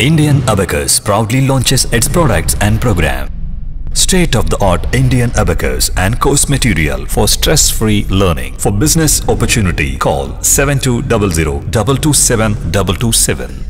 Indian Abacus proudly launches its products and program. State-of-the-art Indian Abacus and course material for stress-free learning. For business opportunity, call 7200 227 227.